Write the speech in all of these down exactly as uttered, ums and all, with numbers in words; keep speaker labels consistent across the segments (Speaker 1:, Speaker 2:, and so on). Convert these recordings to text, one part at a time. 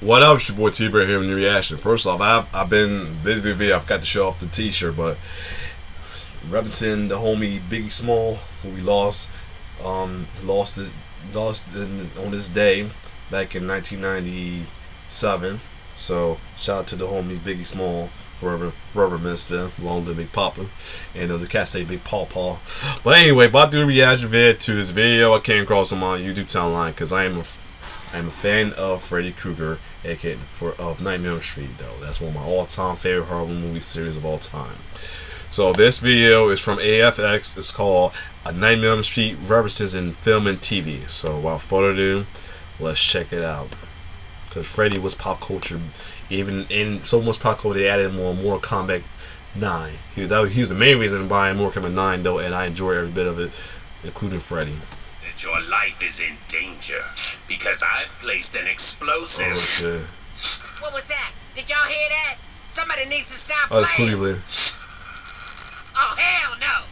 Speaker 1: What up, it's your boy T-Bear here with New Reaction. First off, I've, I've been busy with video. I forgot to show off the t-shirt, but representing the homie Biggie Small, who we lost, um, lost this, lost in, on this day back in nineteen ninety-seven. So shout out to the homie Biggie Small, forever, forever mister, long live Big Papa, and uh, the cat say Big Paw Paw. But anyway, about to do a reaction video to this video I came across on my YouTube timeline because I am a I'm a fan of Freddy Krueger, aka for of Nightmare on Elm Street. Though that's one of my all-time favorite horror movie series of all time. So this video is from A F X. It's called A Nightmare on Elm Street References in Film and T V. So without further ado, let's check it out. Because Freddy was pop culture, even in so much pop culture they added more Mortal Kombat nine. He was, that was, he was the main reason why Mortal Kombat nine though, and I enjoy every bit of it, including Freddy.
Speaker 2: Your life is in danger because I've placed an explosive.
Speaker 1: Oh, shit.
Speaker 2: What was that? Did y'all hear that? Somebody needs to stop
Speaker 1: Oh, it's
Speaker 2: playing.
Speaker 1: Cleveland.
Speaker 2: Oh, hell no.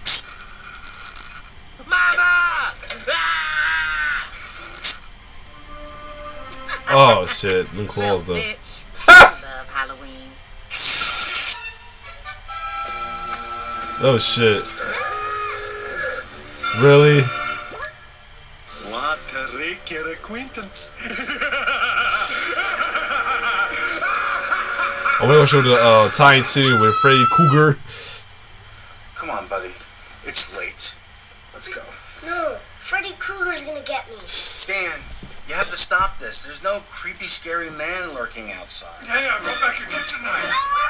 Speaker 2: Mama! Ah!
Speaker 1: Oh shit, them claws though.
Speaker 2: Bitch. I love Halloween.
Speaker 1: Oh shit. Really?
Speaker 2: What a rare acquaintance.
Speaker 1: I'm gonna show the uh, Tiny two with Freddy Krueger.
Speaker 2: Come on, buddy. It's late. Let's go.
Speaker 3: No, Freddy Krueger's gonna get me.
Speaker 2: Stan, you have to stop this. There's no creepy, scary man lurking outside. Hey, I'll go back and get tonight.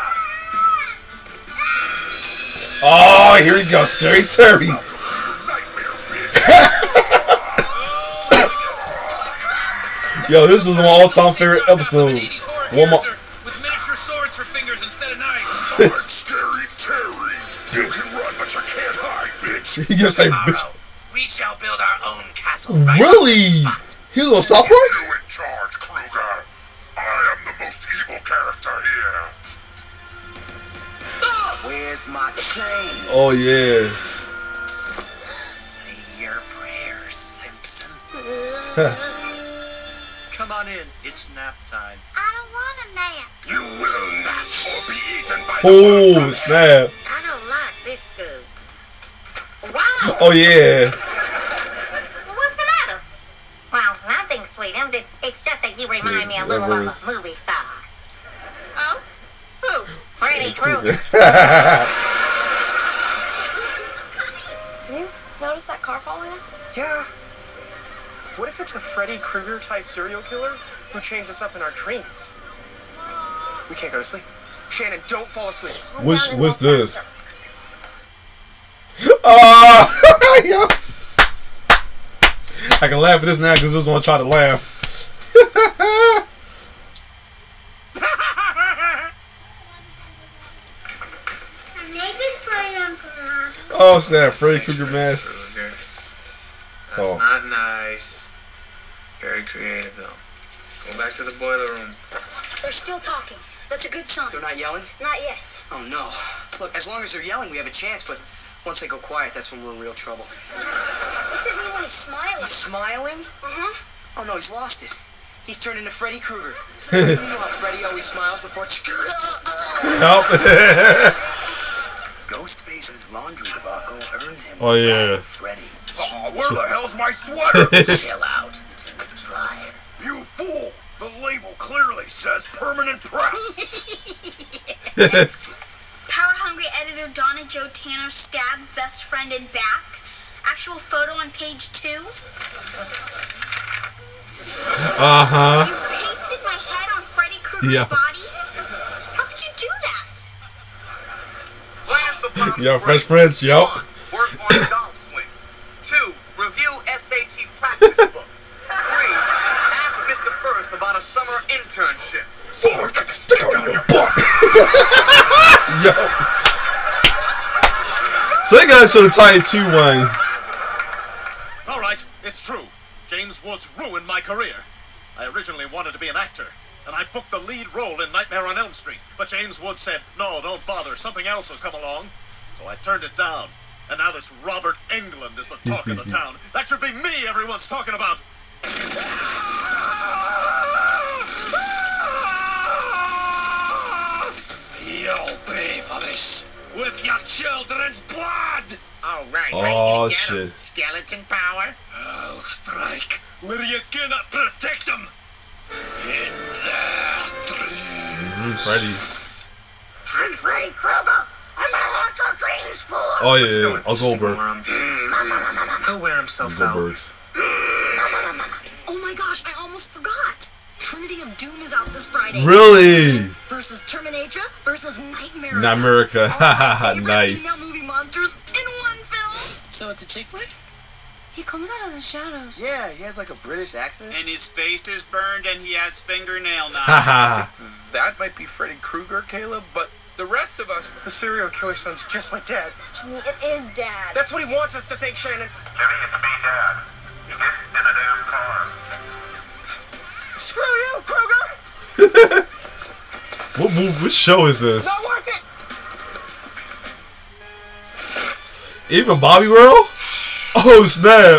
Speaker 1: Oh, here we go, Scary Terry. Yo, this is my all-time favorite episode. One more.
Speaker 2: With miniature swords for fingers instead of knives.
Speaker 4: Scary Terry. You can run, but you can't hide, bitch.
Speaker 1: He just say,
Speaker 2: Tomorrow, we shall build our own castle right
Speaker 1: really?
Speaker 2: on the spot.
Speaker 1: He's on South Park?
Speaker 4: You in charge, Krueger. I am the most evil character here.
Speaker 2: Where's my chain?
Speaker 1: Oh yeah.
Speaker 2: Say your prayers, Simpson. Come on in. It's nap time.
Speaker 3: I don't want a nap.
Speaker 4: You will not or be eaten by the
Speaker 1: Oh
Speaker 4: monster.
Speaker 1: snap.
Speaker 3: I don't like this school. Wow.
Speaker 1: Oh yeah.
Speaker 3: What's the matter? Well, nothing, sweetheart. It's just that you remind me a little of a movie star. Oh? Who? Freddy Krueger.
Speaker 5: You notice that car following us?
Speaker 6: Yeah. What if it's a Freddy Krueger type serial killer who chains us up in our dreams? We can't go to sleep. Shannon, don't fall asleep.
Speaker 1: What's what's this? Oh, yo. I can laugh at this now because this one try to laugh. Oh snap! Freddy Krueger mask.
Speaker 2: That's
Speaker 1: Oh.
Speaker 2: not nice. Very creative, though. Go back to the boiler room.
Speaker 5: They're still talking. That's a good sign.
Speaker 6: They're not yelling?
Speaker 5: Not yet.
Speaker 6: Oh no. Look, as long as they're yelling, we have a chance, but once they go quiet, that's when we're in real trouble.
Speaker 5: What's it mean when he's smiling?
Speaker 6: He's smiling?
Speaker 5: Uh-huh.
Speaker 6: Oh no, he's lost it. He's turned into Freddy Krueger. You know how Freddy always smiles before...
Speaker 1: Nope.
Speaker 2: Ghostface's laundry debacle earned him
Speaker 1: Oh,
Speaker 2: the
Speaker 1: yeah.
Speaker 2: wrath of Freddy.
Speaker 4: Oh, where the hell's my sweater?
Speaker 2: Chill out. It's in the dryer.
Speaker 4: You fool. The label clearly says permanent press.
Speaker 7: Power-hungry editor Donna Jo Tanner stabs best friend in back. Actual photo on page two.
Speaker 1: Uh-huh.
Speaker 7: You pasted my head on Freddy Krueger's
Speaker 1: Yeah.
Speaker 7: body? How could you do that?
Speaker 2: Plans for Palm
Speaker 1: Yo,
Speaker 2: Springs.
Speaker 1: Fresh Prince, yo.
Speaker 2: One, work on a golf swing. Two, review S A T practice book. Three, ask Mister Firth about a summer internship.
Speaker 4: Four, get the stick out of your butt.
Speaker 1: Yo. So they gotta show the Tiny two one.
Speaker 4: All right, it's true. James Woods ruined my career. I originally wanted to be an actor, and I booked the lead role in Nightmare on Elm Street. But James Woods said, no, don't bother, something else will come along. So I turned it down. And now this Robert Englund is the talk of the town. That should be me everyone's talking about. finish with your children's blood.
Speaker 2: All right,
Speaker 1: Oh,
Speaker 2: ready to get 'em.
Speaker 1: shit.
Speaker 2: Skeleton power.
Speaker 4: I'll strike where you cannot protect them. In their dreams.
Speaker 1: Mm, Freddy.
Speaker 3: I'm Freddy Krueger. I'm gonna haunt your dreams for.
Speaker 1: Oh yeah, I'll Goldberg.
Speaker 6: He'll wear himself out.
Speaker 1: Goldbergs.
Speaker 8: Oh my gosh, I almost forgot. Trinity of Doom is out this Friday.
Speaker 1: Really?
Speaker 8: Versus Terminator versus Nightmare.
Speaker 1: Not America.
Speaker 8: All my favorite
Speaker 1: Nice.
Speaker 8: female movie monsters in one film.
Speaker 5: So it's a chick flick?
Speaker 8: He comes out of the shadows.
Speaker 9: Yeah, he has like a British accent.
Speaker 2: And his face is burned and he has fingernail knives.
Speaker 1: Haha.
Speaker 9: That might be Freddy Krueger, Caleb, but the rest of us.
Speaker 6: The serial killer sounds just like Dad.
Speaker 5: It is Dad.
Speaker 6: That's what he wants us to think, Shannon.
Speaker 10: Jimmy, it's me, Dad. Get in the damn car.
Speaker 6: Screw you, Krueger!
Speaker 1: What move? What show is this?
Speaker 6: Not worth it!
Speaker 1: Even Bobby World? Oh snap!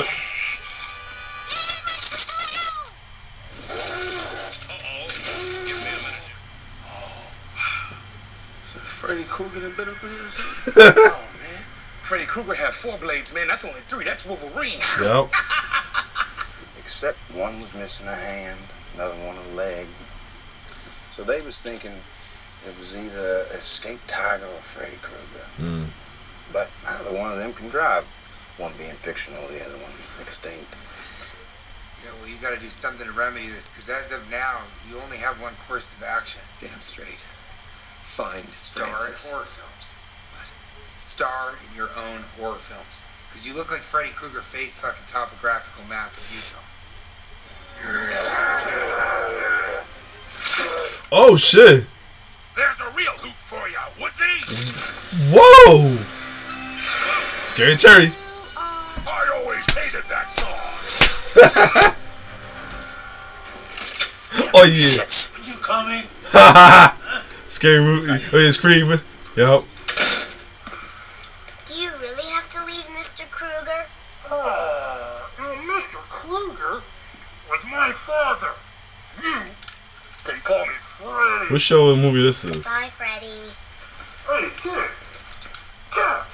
Speaker 9: So Freddy Krueger done been up in here or something? Oh man, Freddy Krueger had four blades, man. That's only three. That's Wolverine.
Speaker 1: Yep.
Speaker 9: Except one was missing a hand, another one a leg. So they was thinking it was either an escaped tiger or Freddy Krueger.
Speaker 1: Mm.
Speaker 9: But neither one of them can drive. One being fictional, the other one extinct.
Speaker 11: Yeah, well, you got to do something to remedy this, because as of now, you only have one course of action.
Speaker 9: Damn straight. Fine,
Speaker 11: Star in
Speaker 9: Francis.
Speaker 11: horror films. What? Star in your own horror films. Because you look like Freddy Krueger face fucking topographical map of Utah.
Speaker 1: Oh shit!
Speaker 4: There's a real hoot for ya, Woodsy.
Speaker 1: Whoa! Scary Terry.
Speaker 4: I always hated that song.
Speaker 1: Oh yeah.
Speaker 4: You coming?
Speaker 1: Scary movie. Oh yeah, Screaming. Yep.
Speaker 3: Do you really have to leave, Mister Krueger?
Speaker 10: Oh, Mister Krueger was my father. You can call me Freddy.
Speaker 1: What show and movie this is?
Speaker 3: Bye, Freddy.
Speaker 10: Hey, kid. Cat.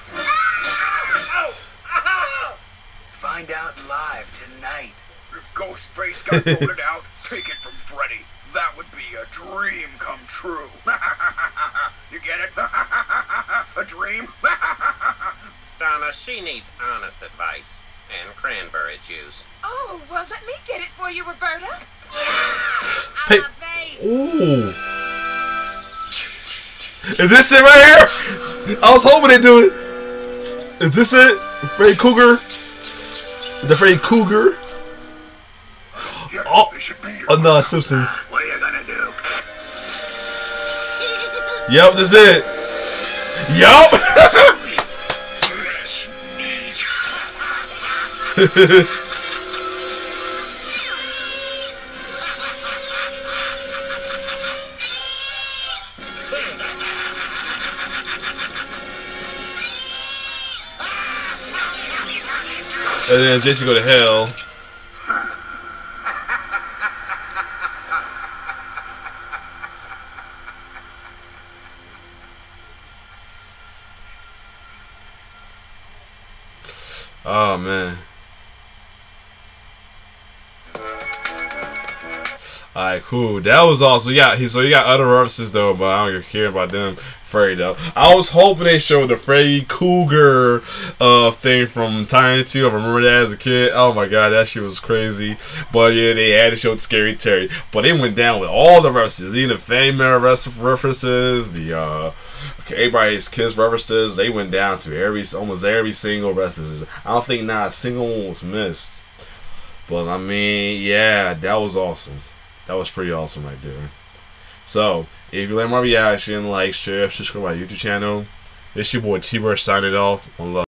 Speaker 9: Find out live tonight.
Speaker 4: If Ghostface got voted out, take it from Freddy. That would be a dream come true. You get it? A dream?
Speaker 12: Donna, she needs honest advice and cranberry juice.
Speaker 8: Oh, well, let me get it for you, Roberta.
Speaker 1: Hey.
Speaker 8: Out my face.
Speaker 1: Ooh. Is this it right here? I was hoping they do it. Is this it? Freddy Krueger? The Freddy Krueger? Oh, oh no, Simpsons.
Speaker 4: What are you gonna do?
Speaker 1: Yep, this is it. Yup. And then Jason go to hell. Oh man. Alright, cool. That was awesome. Yeah, he so you got other references though, but I don't care about them. Freddy though. I was hoping they showed the Freddy Krueger uh thing from Tiny two. I remember that as a kid. Oh my god, that shit was crazy. But yeah, they had to show the Scary Terry. But it went down with all the references, even the famous references, the uh everybody's Kiss references. They went down to every almost every single references. I don't think not a single one was missed. But I mean, yeah, that was awesome. That was pretty awesome right there. So, if you like my reaction, like, share, subscribe to my YouTube channel. It's your boy T-Bird signing off. One love.